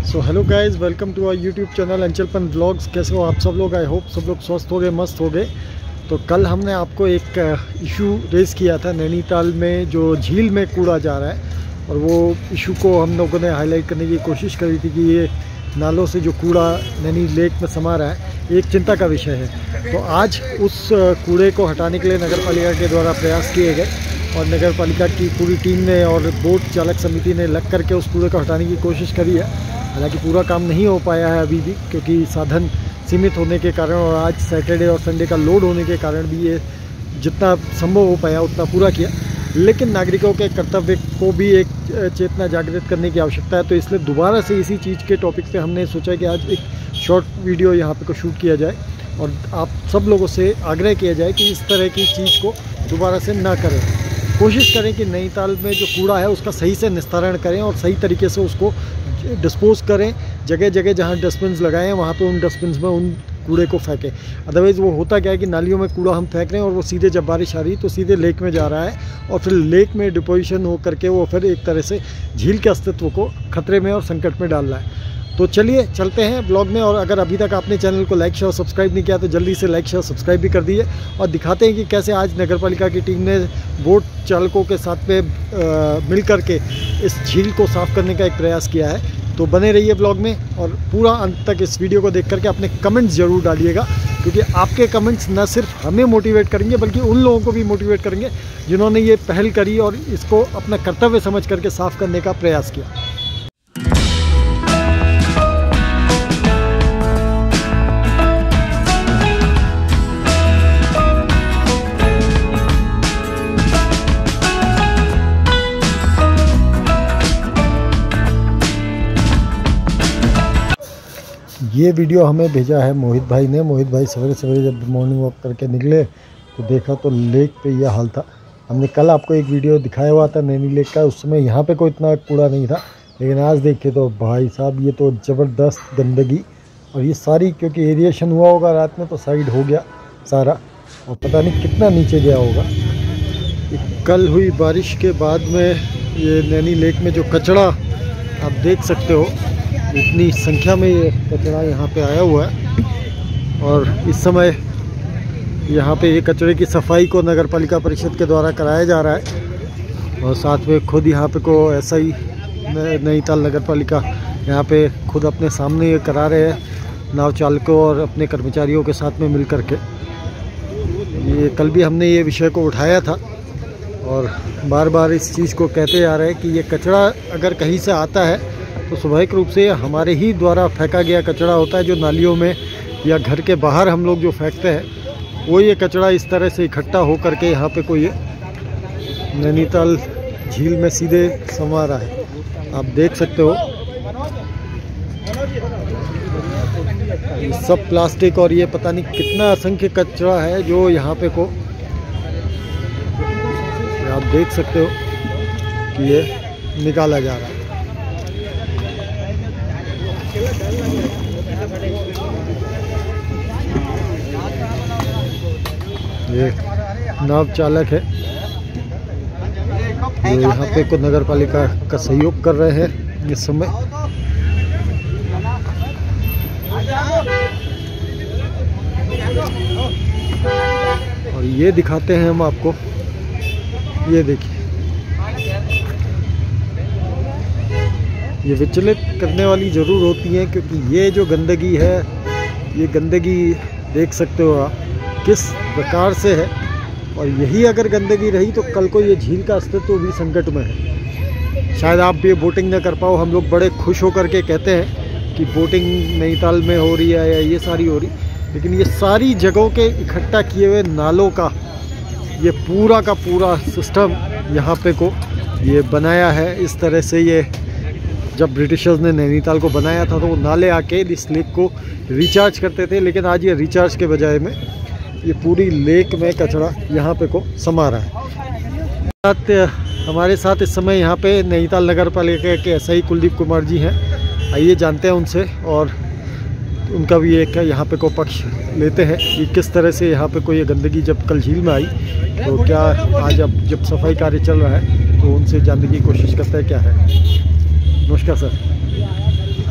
So hello guys, welcome to our YouTube channel Anchalpan vlogs. कैसे हो आप सब लोग? आई होप सब लोग स्वस्थ हो गए, मस्त हो गए। तो कल हमने आपको एक इशू रेज़ किया था नैनीताल में जो झील में कूड़ा जा रहा है, और वो इशू को हम लोगों ने हाईलाइट करने की कोशिश करी थी कि ये नालों से जो कूड़ा नैनी लेक में समा रहा है एक चिंता का विषय है। तो आज उस कूड़े को हटाने के लिए नगर पालिका के द्वारा प्रयास किए गए और नगर पालिका की पूरी टीम ने और बोट चालक समिति ने लग करके उस कूड़े को हटाने की कोशिश करी है। हालांकि पूरा काम नहीं हो पाया है अभी भी, क्योंकि साधन सीमित होने के कारण और आज सैटरडे और संडे का लोड होने के कारण भी ये जितना संभव हो पाया उतना पूरा किया। लेकिन नागरिकों के कर्तव्य को भी एक चेतना जागृत करने की आवश्यकता है, तो इसलिए दोबारा से इसी चीज़ के टॉपिक पे हमने सोचा कि आज एक शॉर्ट वीडियो यहाँ पे को शूट किया जाए और आप सब लोगों से आग्रह किया जाए कि इस तरह की चीज़ को दोबारा से ना करें। कोशिश करें कि नैनीताल में जो कूड़ा है उसका सही से निस्तारण करें और सही तरीके से उसको डिस्पोज करें। जगह जगह जहाँ डस्टबिन्स लगाए हैं वहाँ पे उन डस्टबिन्स में उन कूड़े को फेंकें। अदरवाइज़ वो होता क्या है कि नालियों में कूड़ा हम फेंक रहे हैं और वो सीधे जब बारिश आ रही है तो सीधे लेक में जा रहा है और फिर लेक में डिपोजिशन हो करके वो फिर एक तरह से झील के अस्तित्व को खतरे में और संकट में डाल रहा है। तो चलिए चलते हैं ब्लॉग में, और अगर अभी तक आपने चैनल को लाइक शेयर और सब्सक्राइब नहीं किया तो जल्दी से लाइक शेयर सब्सक्राइब भी कर दीजिए, और दिखाते हैं कि कैसे आज नगर पालिका की टीम ने बोट चालकों के साथ में मिल करके इस झील को साफ़ करने का एक प्रयास किया है। तो बने रहिए ब्लॉग में और पूरा अंत तक इस वीडियो को देख करके अपने कमेंट्स ज़रूर डालिएगा, क्योंकि आपके कमेंट्स न सिर्फ हमें मोटिवेट करेंगे बल्कि उन लोगों को भी मोटिवेट करेंगे जिन्होंने ये पहल करी और इसको अपना कर्तव्य समझ करके साफ़ करने का प्रयास किया। ये वीडियो हमें भेजा है मोहित भाई ने। मोहित भाई सवेरे सवेरे जब मॉर्निंग वॉक करके निकले तो देखा तो लेक पे यह हाल था। हमने कल आपको एक वीडियो दिखाया हुआ था नैनी लेक का, उस समय यहाँ पे कोई इतना कूड़ा नहीं था, लेकिन आज देखे तो भाई साहब ये तो ज़बरदस्त गंदगी, और ये सारी क्योंकि एरिएशन हुआ होगा रात में तो साइड हो गया सारा, और पता नहीं कितना नीचे गया होगा। कल हुई बारिश के बाद में ये नैनी लेक में जो कचरा आप देख सकते हो, इतनी संख्या में ये कचरा यहाँ पे आया हुआ है, और इस समय यहाँ पे ये कचरे की सफाई को नगर पालिका परिषद के द्वारा कराया जा रहा है, और साथ में खुद यहाँ पे को ऐसा ही नैनीताल नगर पालिका यहाँ पे खुद अपने सामने ये करा रहे हैं नाव चालकों और अपने कर्मचारियों के साथ में मिल कर के। ये कल भी हमने ये विषय को उठाया था और बार बार इस चीज़ को कहते जा रहे हैं कि ये कचरा अगर कहीं से आता है तो स्वाभाविक रूप से हमारे ही द्वारा फेंका गया कचरा होता है, जो नालियों में या घर के बाहर हम लोग जो फेंकते हैं वो ये कचरा इस तरह से इकट्ठा हो करके यहाँ पे कोई नैनीताल झील में सीधे समा रहा है। आप देख सकते हो ये सब प्लास्टिक और ये पता नहीं कितना असंख्य कचरा है जो यहाँ पे को आप देख सकते हो कि ये निकाला जा रहा है। ये नाव चालक है जो यहाँ पे को नगर पालिका का सहयोग कर रहे हैं इस समय। और ये दिखाते हैं हम आपको, ये देखिए ये विचलित करने वाली ज़रूर होती है, क्योंकि ये जो गंदगी है ये गंदगी देख सकते हो आप किस प्रकार से है, और यही अगर गंदगी रही तो कल को ये झील का अस्तित्व भी संकट में है। शायद आप भी बोटिंग न कर पाओ, हम लोग बड़े खुश होकर के कहते हैं कि बोटिंग नैनीताल में हो रही है या ये सारी हो रही, लेकिन ये सारी जगहों के इकट्ठा किए हुए नालों का ये पूरा का पूरा सिस्टम यहाँ पे को ये बनाया है। इस तरह से ये जब ब्रिटिशर्स ने नैनीताल को बनाया था तो वो नाले आके इस लेक को रिचार्ज करते थे, लेकिन आज ये रिचार्ज के बजाय में ये पूरी लेक में कचरा यहाँ पे को समा रहा है। हमारे साथ इस समय यहाँ पे नैनीताल नगर पालिका के एसआई कुलदीप कुमार जी हैं, आइए जानते हैं उनसे और उनका भी एक यहाँ पे को पक्ष लेते हैं कि किस तरह से यहाँ पे कोई गंदगी जब कल झील में आई तो क्या आज अब जब सफाई कार्य चल रहा है तो उनसे जानने की कोशिश करते हैं क्या है। नमस्कार सर,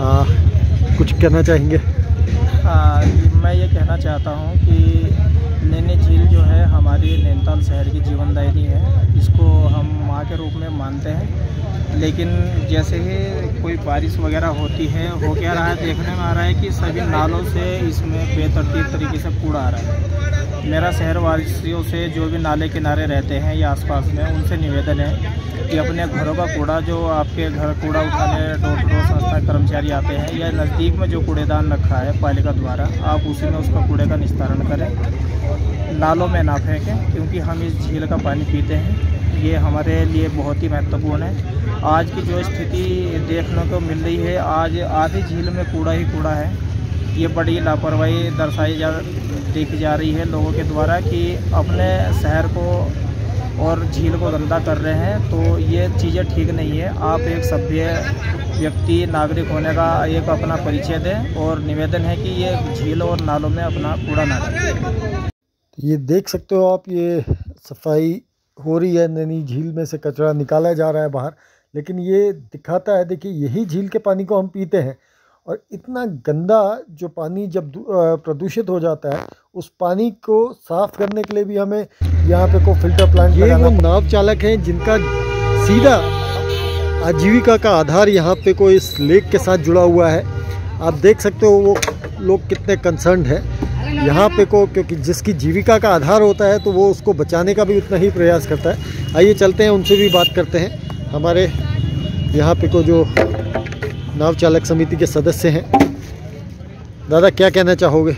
कुछ कहना चाहेंगे? मैं ये कहना चाहता हूँ कि नैनी झील जो है हमारी नैनीताल शहर की जीवनदायिनी है। इसको हम माँ के रूप में मानते हैं, लेकिन जैसे ही कोई बारिश वगैरह होती है, हो क्या रहा है, देखने में आ रहा है कि सभी नालों से इसमें बेतरतीब तरीके से कूड़ा आ रहा है। मेरा शहर वासियों से, जो भी नाले किनारे रहते हैं या आसपास में, उनसे निवेदन है कि अपने घरों का कूड़ा, जो आपके घर कूड़ा उठाने डोर टू डोर संस्था कर्मचारी आते हैं, या नज़दीक में जो कूड़ेदान रखा है पालिका द्वारा, आप उसी में उसका कूड़े का निस्तारण करें, नालों में ना फेंकें, क्योंकि हम इस झील का पानी पीते हैं। ये हमारे लिए बहुत ही महत्वपूर्ण है। आज की जो स्थिति देखने को मिल रही है, आज आधी झील में कूड़ा ही कूड़ा है। ये बड़ी लापरवाही देखी जा रही है लोगों के द्वारा कि अपने शहर को और झील को गंदा कर रहे हैं। तो ये चीज़ें ठीक नहीं है। आप एक सभ्य व्यक्ति, नागरिक होने का एक अपना परिचय दें, और निवेदन है कि ये झील और नालों में अपना कूड़ा ना डालें। ये देख सकते हो आप, ये सफाई हो रही है, नैनी झील में से कचरा निकाला जा रहा है बाहर। लेकिन ये दिखाता है, देखिए, यही झील के पानी को हम पीते हैं, और इतना गंदा जो पानी जब प्रदूषित हो जाता है, उस पानी को साफ़ करने के लिए भी हमें यहाँ पे को फिल्टर प्लांट लगाना। वो नाव चालक हैं जिनका सीधा आजीविका का आधार यहाँ पे को इस लेक के साथ जुड़ा हुआ है। आप देख सकते हो वो लोग कितने कंसर्न्ड हैं यहाँ पे को, क्योंकि जिसकी जीविका का आधार होता है तो वो उसको बचाने का भी उतना ही प्रयास करता है। आइए चलते हैं, उनसे भी बात करते हैं। हमारे यहाँ पे को जो नाव चालक समिति के सदस्य हैं, दादा क्या कहना चाहोगे?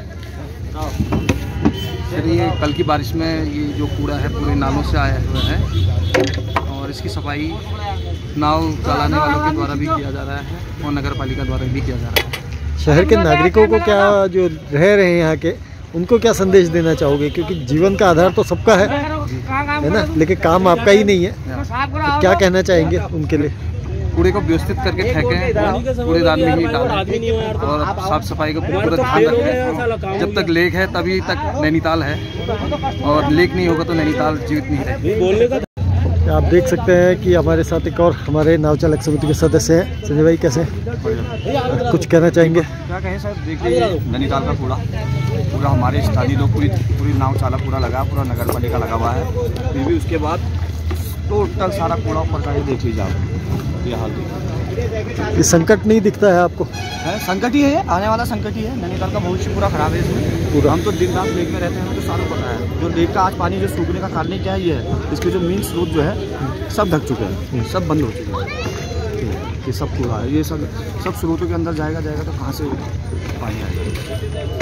सर, ये कल की बारिश में ये जो कूड़ा है पूरे नालों से आया हुआ है, और इसकी सफाई नाव चलाने वालों के द्वारा भी किया जा रहा है और नगर पालिका द्वारा भी किया जा रहा है। शहर के नागरिकों को क्या, जो रह रहे हैं यहाँ के, उनको क्या संदेश देना चाहोगे? क्योंकि जीवन का आधार तो सबका है ना, लेकिन काम आपका ही नहीं है, तो क्या कहना चाहेंगे उनके लिए? कूड़े को व्यवस्थित करके फेंकें, कूड़ेदान में ही डालें, और साफ सफाई का पूरा ध्यान रखें। जब तक लेक है तभी तक नैनीताल है, और लेक नहीं होगा तो नैनीताल जीवित नहीं रहेगा। आप देख सकते हैं कि हमारे साथ एक और हमारे नाव चालक समिति के सदस्य हैं। संजय भाई कैसे हैं? कुछ कहना चाहेंगे? क्या कहें सर, देखिए नैनीताल का कूड़ा पूरा हमारे स्थानीय लोग, पूरी नाव चालक कूड़ा लगा, पूरा नगर पालिका लगा हुआ है, फिर भी उसके बाद टोटल सारा कूड़ा ऊपर का ही देख लीजिए आप। ये हाल ये संकट नहीं दिखता है आपको? है, संकट ही है, आने वाला संकट ही है। नैनीताल का भविष्य पूरा खराब है इसमें पूरा। हम तो दिन रात लेक में रहते हैं, हमें तो सारा पता है। जो लेक का आज पानी जो सूखने का कारण क्या है, ये है इसके जो मेन स्रोत जो है सब ढक चुके हैं, सब बंद हो चुके हैं। ये सब कूड़ा है, ये सब स्रोतों के अंदर जाएगा तो कहाँ से पानी आएगा?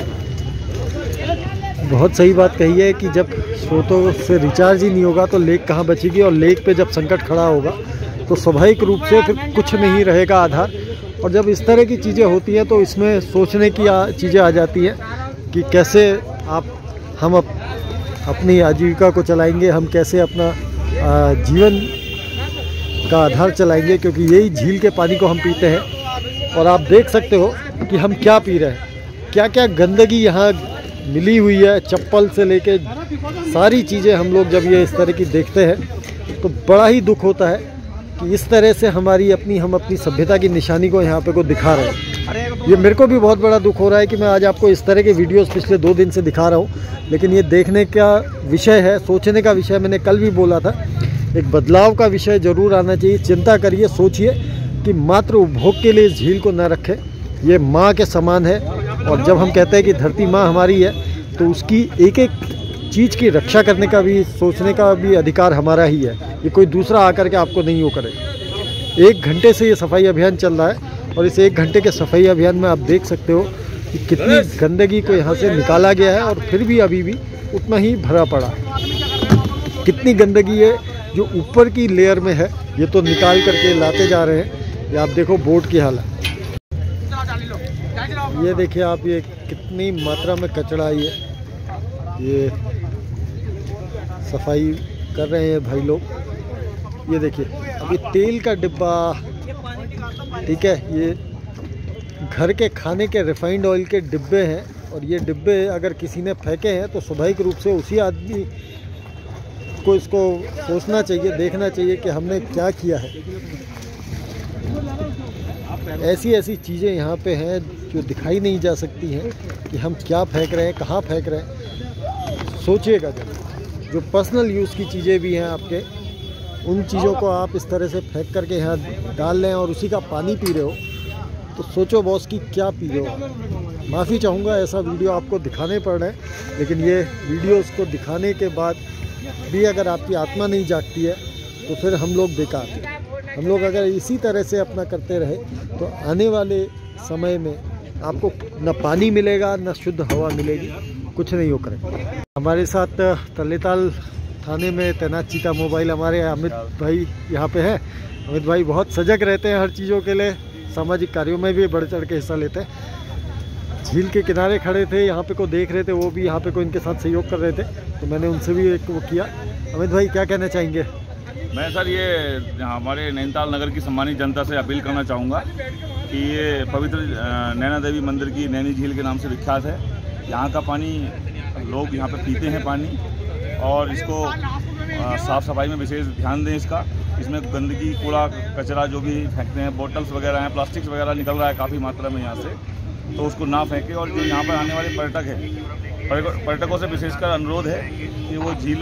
बहुत सही बात कही है कि जब स्रोतों से रिचार्ज ही नहीं होगा तो लेक कहाँ बचेगी, और लेक पे जब संकट खड़ा होगा तो स्वाभाविक रूप से फिर कुछ नहीं रहेगा आधार। और जब इस तरह की चीज़ें होती हैं तो इसमें सोचने की चीज़ें आ जाती हैं कि कैसे हम अपनी आजीविका को चलाएंगे, हम कैसे अपना जीवन का आधार चलाएंगे, क्योंकि यही झील के पानी को हम पीते हैं। और आप देख सकते हो कि हम क्या पी रहे हैं, क्या क्या गंदगी यहाँ मिली हुई है, चप्पल से लेके सारी चीज़ें। हम लोग जब ये इस तरह की देखते हैं तो बड़ा ही दुख होता है कि इस तरह से हम अपनी सभ्यता की निशानी को यहाँ पे को दिखा रहे हैं। ये मेरे को भी बहुत बड़ा दुख हो रहा है कि मैं आज आपको इस तरह के वीडियोस पिछले 2 दिन से दिखा रहा हूँ, लेकिन ये देखने का विषय है, सोचने का विषय। मैंने कल भी बोला था, एक बदलाव का विषय ज़रूर आना चाहिए। चिंता करिए, सोचिए कि मात्र उपभोग के लिए इस झील को न रखें। ये माँ के समान है, और जब हम कहते हैं कि धरती माँ हमारी है, तो उसकी एक एक चीज़ की रक्षा करने का भी, सोचने का भी अधिकार हमारा ही है। ये कोई दूसरा आकर के आपको नहीं वो करे। 1 घंटे से ये सफाई अभियान चल रहा है, और इस 1 घंटे के सफाई अभियान में आप देख सकते हो कि कितनी गंदगी को यहाँ से निकाला गया है, और फिर भी अभी भी उतना ही भरा पड़ा। कितनी गंदगी है जो ऊपर की लेयर में है, ये तो निकाल करके लाते जा रहे हैं। ये आप देखो बोट की हालत, ये देखिए आप, ये कितनी मात्रा में कचरा ये सफाई कर रहे हैं भाई लोग। ये देखिए, अभी तेल का डिब्बा, ठीक है, ये घर के खाने के रिफाइंड ऑयल के डिब्बे हैं, और ये डिब्बे अगर किसी ने फेंके हैं तो स्वाभाविक रूप से उसी आदमी को इसको सोचना चाहिए, देखना चाहिए कि हमने क्या किया है। ऐसी ऐसी चीज़ें यहाँ पे हैं जो दिखाई नहीं जा सकती हैं कि हम क्या फेंक रहे हैं, कहाँ फेंक रहे हैं। सोचिएगा जब जो पर्सनल यूज़ की चीज़ें भी हैं आपके, उन चीज़ों को आप इस तरह से फेंक करके यहाँ डाल लें और उसी का पानी पी रहे हो, तो सोचो बॉस कि क्या पी रहे हो। माफ़ी चाहूँगा ऐसा वीडियो आपको दिखाने पड़ रहे हैं, लेकिन ये वीडियो उसको दिखाने के बाद भी अगर आपकी आत्मा नहीं जागती है तो फिर हम लोग बेकार हैं। हम लोग अगर इसी तरह से अपना करते रहे तो आने वाले समय में आपको न पानी मिलेगा न शुद्ध हवा मिलेगी, कुछ नहीं हो करेगा। हमारे साथ तलेताल थाने में तैनात चीता मोबाइल हमारे अमित भाई यहाँ पे हैं। अमित भाई बहुत सजग रहते हैं हर चीज़ों के लिए, सामाजिक कार्यों में भी बढ़ चढ़ के हिस्सा लेते हैं। झील के किनारे खड़े थे, यहाँ पे को देख रहे थे, वो भी यहाँ पे को इनके साथ सहयोग कर रहे थे, तो मैंने उनसे भी एक वो किया। अमित भाई क्या कहना चाहेंगे? मैं सर ये हमारे नैनीताल नगर की सम्मानित जनता से अपील करना चाहूँगा कि ये पवित्र नैना देवी मंदिर की नैनी झील के नाम से विख्यात है। यहाँ का पानी लोग यहाँ पे पीते हैं पानी, और इसको साफ़ सफाई में विशेष ध्यान दें। इसमें गंदगी, कूड़ा कचरा जो भी फेंकते हैं, बोतल्स वगैरह हैं, प्लास्टिक्स वगैरह निकल रहा है काफ़ी मात्रा में यहाँ से, तो उसको ना फेंकें। और जो यहाँ पर आने वाले पर्यटक हैं, पर्यटकों से विशेषकर अनुरोध है कि वो झील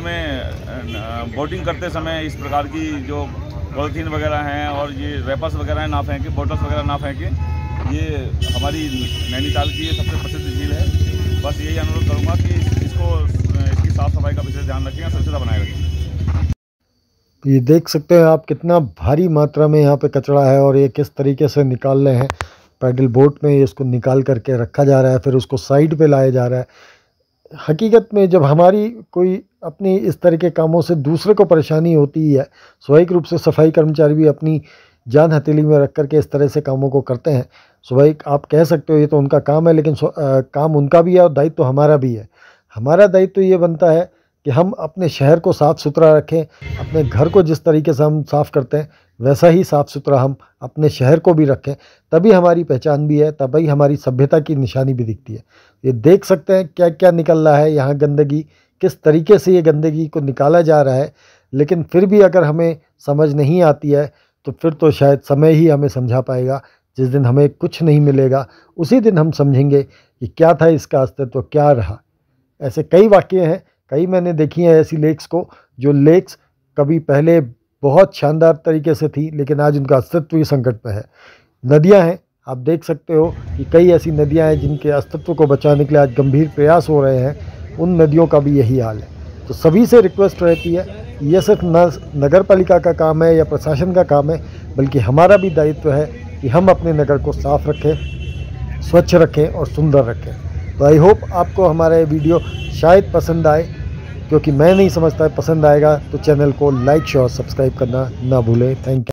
में बोटिंग करते समय इस प्रकार की जो पॉलीथीन वगैरह हैं और ये रैपर्स वगैरह हैं ना फेंकें, बोटल्स वगैरह ना फेंकें। ये हमारी नैनीताल की ये सबसे प्रसिद्ध झील है। बस यही अनुरोध करूँगा कि इसकी साफ़ सफाई का विशेष ध्यान रखें और स्वच्छता बनाए रखें। ये देख सकते हैं आप कितना भारी मात्रा में यहाँ पे कचरा है और ये किस तरीके से निकाल रहे हैं। पैडल बोट में इसको निकाल करके रखा जा रहा है, फिर उसको साइड पे लाया जा रहा है। हकीकत में जब हमारी कोई अपनी इस तरह के कामों से दूसरे को परेशानी होती है, स्वाभाविक रूप से सफाई कर्मचारी भी अपनी जान हथेली में रख करके इस तरह से कामों को करते हैं। स्वाभाविक आप कह सकते हो ये तो उनका काम है, लेकिन काम उनका भी है और दायित्व तो हमारा भी है। हमारा दायित्व ये बनता है कि हम अपने शहर को साफ़ सुथरा रखें। अपने घर को जिस तरीके से हम साफ़ करते हैं वैसा ही साफ़ सुथरा हम अपने शहर को भी रखें, तभी हमारी पहचान भी है, तभी हमारी सभ्यता की निशानी भी दिखती है। ये देख सकते हैं क्या क्या निकल रहा है यहाँ, गंदगी किस तरीके से ये गंदगी को निकाला जा रहा है। लेकिन फिर भी अगर हमें समझ नहीं आती है तो फिर तो शायद समय ही हमें समझा पाएगा। जिस दिन हमें कुछ नहीं मिलेगा उसी दिन हम समझेंगे कि क्या था इसका अस्तित्व, क्या रहा। ऐसे कई वाक़ये हैं, कई मैंने देखी हैं ऐसी लेक्स को, जो लेक्स कभी पहले बहुत शानदार तरीके से थी लेकिन आज उनका अस्तित्व ही संकट में है। नदियां हैं, आप देख सकते हो कि कई ऐसी नदियां हैं जिनके अस्तित्व को बचाने के लिए आज गंभीर प्रयास हो रहे हैं। उन नदियों का भी यही हाल है। तो सभी से रिक्वेस्ट रहती है, ये सिर्फ नगर पालिका का काम है या प्रशासन का काम है, बल्कि हमारा भी दायित्व है कि हम अपने नगर को साफ़ रखें, स्वच्छ रखें और सुंदर रखें। तो आई होप आपको हमारा ये वीडियो शायद पसंद आए, क्योंकि मैं नहीं समझता पसंद आएगा। तो चैनल को लाइक शेयर सब्सक्राइब करना ना भूलें। Thank you.